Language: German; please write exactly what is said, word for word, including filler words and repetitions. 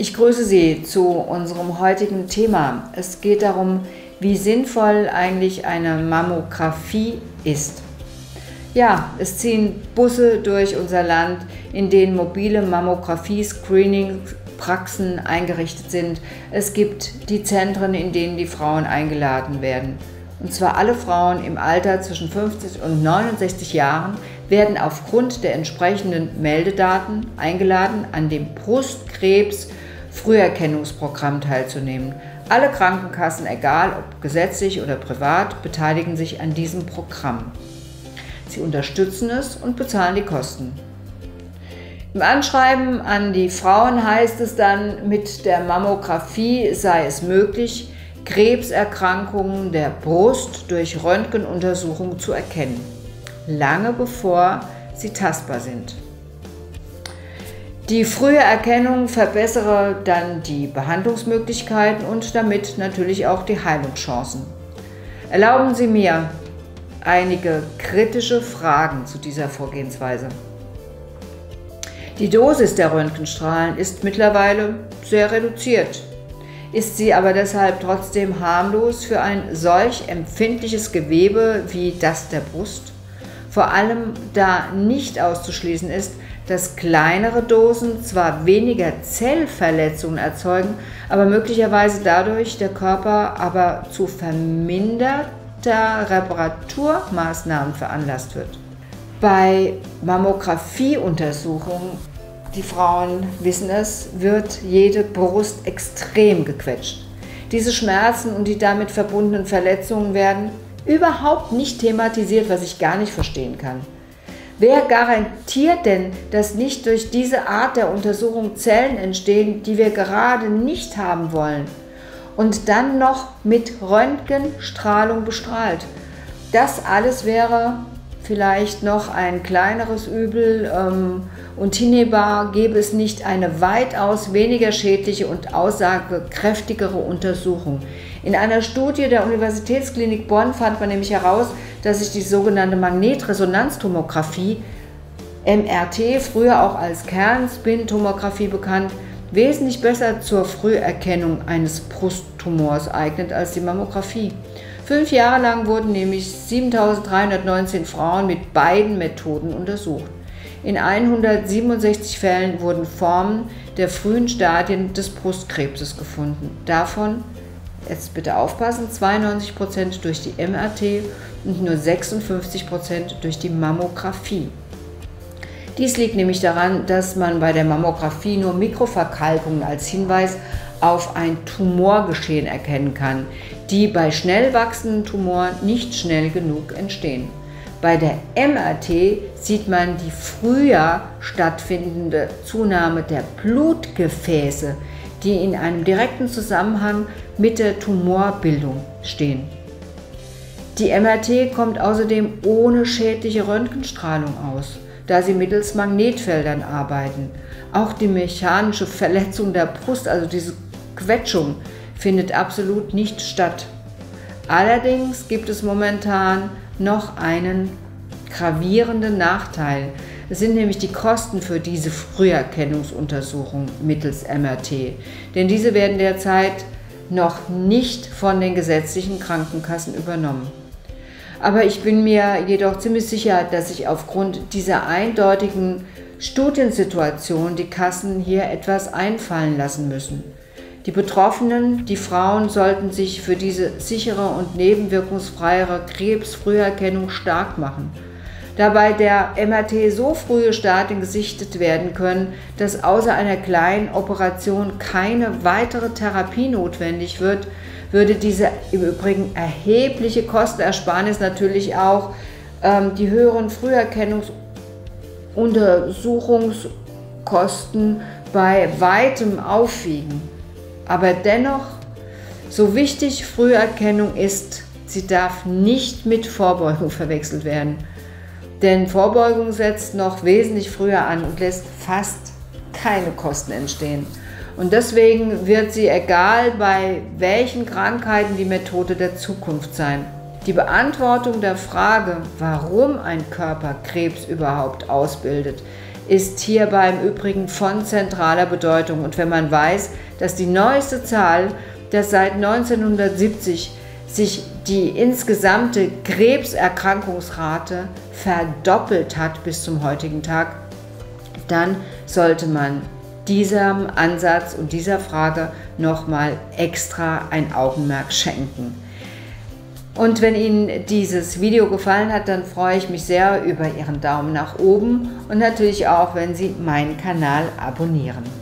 Ich grüße Sie zu unserem heutigen Thema. Es geht darum, wie sinnvoll eigentlich eine Mammographie ist. Ja, es ziehen Busse durch unser Land, in denen mobile Mammographie-Screening-Praxen eingerichtet sind. Es gibt die Zentren, in denen die Frauen eingeladen werden. Und zwar alle Frauen im Alter zwischen fünfzig und neunundsechzig Jahren werden aufgrund der entsprechenden Meldedaten eingeladen, an dem Brustkrebs-Früherkennungsprogramm teilzunehmen. Alle Krankenkassen, egal ob gesetzlich oder privat, beteiligen sich an diesem Programm. Sie unterstützen es und bezahlen die Kosten. Im Anschreiben an die Frauen heißt es dann, mit der Mammographie sei es möglich, Krebserkrankungen der Brust durch Röntgenuntersuchung zu erkennen, lange bevor sie tastbar sind. Die frühe Erkennung verbessere dann die Behandlungsmöglichkeiten und damit natürlich auch die Heilungschancen. Erlauben Sie mir einige kritische Fragen zu dieser Vorgehensweise. Die Dosis der Röntgenstrahlen ist mittlerweile sehr reduziert. Ist sie aber deshalb trotzdem harmlos für ein solch empfindliches Gewebe wie das der Brust? Vor allem da nicht auszuschließen ist, dass kleinere Dosen zwar weniger Zellverletzungen erzeugen, aber möglicherweise dadurch der Körper aber zu verminderter Reparaturmaßnahmen veranlasst wird. Bei Mammographieuntersuchungen, die Frauen wissen es, wird jede Brust extrem gequetscht. Diese Schmerzen und die damit verbundenen Verletzungen werden überhaupt nicht thematisiert, was ich gar nicht verstehen kann. Wer garantiert denn, dass nicht durch diese Art der Untersuchung Zellen entstehen, die wir gerade nicht haben wollen und dann noch mit Röntgenstrahlung bestrahlt? Das alles wäre vielleicht noch ein kleineres Übel ähm, und hinnehmbar gäbe es nicht eine weitaus weniger schädliche und aussagekräftigere Untersuchung. In einer Studie der Universitätsklinik Bonn fand man nämlich heraus, dass sich die sogenannte Magnetresonanztomographie, M R T, früher auch als Kernspintomographie bekannt, wesentlich besser zur Früherkennung eines Brusttumors eignet als die Mammographie. Fünf Jahre lang wurden nämlich siebentausenddreihundertneunzehn Frauen mit beiden Methoden untersucht. In hundertsiebenundsechzig Fällen wurden Formen der frühen Stadien des Brustkrebses gefunden. Davon, jetzt bitte aufpassen, zweiundneunzig Prozent durch die M R T und nur sechsundfünfzig Prozent durch die Mammographie. Dies liegt nämlich daran, dass man bei der Mammographie nur Mikroverkalkungen als Hinweis auf ein Tumorgeschehen erkennen kann, die bei schnell wachsenden Tumoren nicht schnell genug entstehen. Bei der M R T sieht man die früher stattfindende Zunahme der Blutgefäße, die in einem direkten Zusammenhang mit der Tumorbildung stehen. Die M R T kommt außerdem ohne schädliche Röntgenstrahlung aus, da sie mittels Magnetfeldern arbeiten. Auch die mechanische Verletzung der Brust, also diese Quetschung, findet absolut nicht statt. Allerdings gibt es momentan noch einen gravierenden Nachteil. Es sind nämlich die Kosten für diese Früherkennungsuntersuchung mittels M R T, denn diese werden derzeit noch nicht von den gesetzlichen Krankenkassen übernommen. Aber ich bin mir jedoch ziemlich sicher, dass sich aufgrund dieser eindeutigen Studiensituation die Kassen hier etwas einfallen lassen müssen. Die Betroffenen, die Frauen, sollten sich für diese sichere und nebenwirkungsfreiere Krebsfrüherkennung stark machen. Da bei der M R T so frühe Stadien gesichtet werden können, dass außer einer kleinen Operation keine weitere Therapie notwendig wird, würde diese im Übrigen erhebliche Kostenersparnis natürlich auch ähm, die höheren Früherkennungsuntersuchungskosten bei weitem aufwiegen. Aber dennoch, so wichtig Früherkennung ist, sie darf nicht mit Vorbeugung verwechselt werden. Denn Vorbeugung setzt noch wesentlich früher an und lässt fast keine Kosten entstehen. Und deswegen wird sie, egal bei welchen Krankheiten, die Methode der Zukunft sein. Die Beantwortung der Frage, warum ein Körper Krebs überhaupt ausbildet, ist hierbei im Übrigen von zentraler Bedeutung. Und wenn man weiß, dass die neueste Zahl, dass seit neunzehnhundertsiebzig sich die insgesamte Krebserkrankungsrate verdoppelt hat bis zum heutigen Tag, dann sollte man diesem Ansatz und dieser Frage nochmal extra ein Augenmerk schenken. Und wenn Ihnen dieses Video gefallen hat, dann freue ich mich sehr über Ihren Daumen nach oben und natürlich auch, wenn Sie meinen Kanal abonnieren.